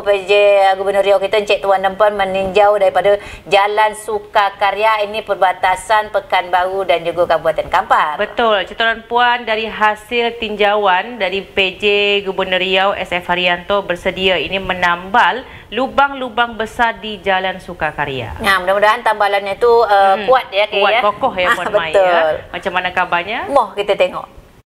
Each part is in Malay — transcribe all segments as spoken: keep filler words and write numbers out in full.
P J Gubernur Riau kita Encik Tuan Nempon meninjau daripada Jalan Sukakarya ini perbatasan Pekanbaru dan juga Kabupaten Kampar. Betul, Encik Tuan Puan, dari hasil tinjauan dari P J Gubernur Riau S F Haryanto bersedia ini menambal lubang-lubang besar di Jalan Sukakarya. Nah, mudah-mudahan tambalannya itu uh, hmm, kuat ya, kuat ya. kokoh ya Puan Mai ya. Macam mana kabarnya? Moh kita tengok.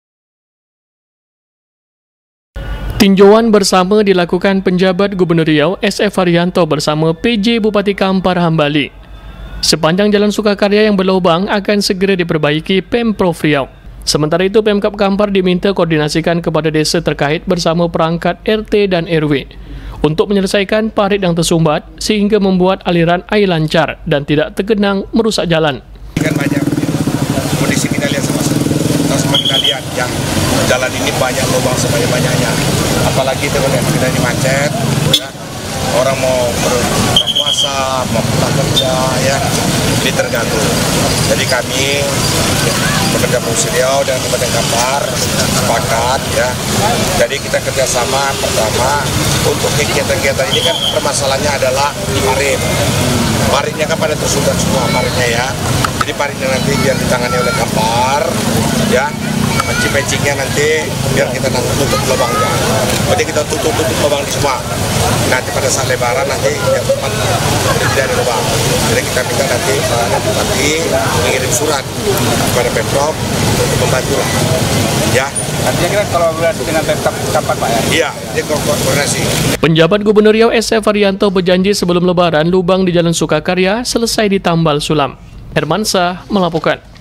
Tinjauan bersama dilakukan penjabat Gubernur Riau S F Haryanto bersama P J Bupati Kampar Hambali. Sepanjang Jalan Sukakarya yang berlubang akan segera diperbaiki Pemprov Riau. Sementara itu Pemkab Kampar diminta koordinasikan kepada desa terkait bersama perangkat R T dan R W untuk menyelesaikan parit yang tersumbat sehingga membuat aliran air lancar dan tidak tergenang merusak jalan. Kan banyak kondisi kita lihat sama-sama. Sama kita lihat yang jalan ini banyak lubang sebanyak-banyaknya. Apalagi teman-teman kita ini macet, ya. Orang mau berpuasa, mau pulang kerja, ya, ini terganggu. Jadi kami pekerja Provinsi Riau dan Kabupaten Kampar sepakat, ya. Jadi kita kerjasama pertama untuk kegiatan-kegiatan ini kan permasalahannya adalah parit. Paritnya kan pada tersumbat semua paritnya ya. Jadi paritnya nanti biar ditangani oleh Kampar, ya. Pancing-pancingnya nanti biar kita nanti tutup lubangnya. Jadi kita tutup-tutup lubang di semua. Nanti pada saat lebaran nanti yang tempat tidak ada lubang. Jadi kita minta nanti Pak Bupati mengirim surat kepada Pemprov untuk membantu lah. Ya. Artinya kita kalau berarti dengan Pemkab kapan Pak ya? Iya, dia koordinasi. Penjabat Gubernur Riau S F Haryanto berjanji sebelum lebaran lubang di Jalan Sukakarya selesai ditambal sulam. Hermansyah melaporkan.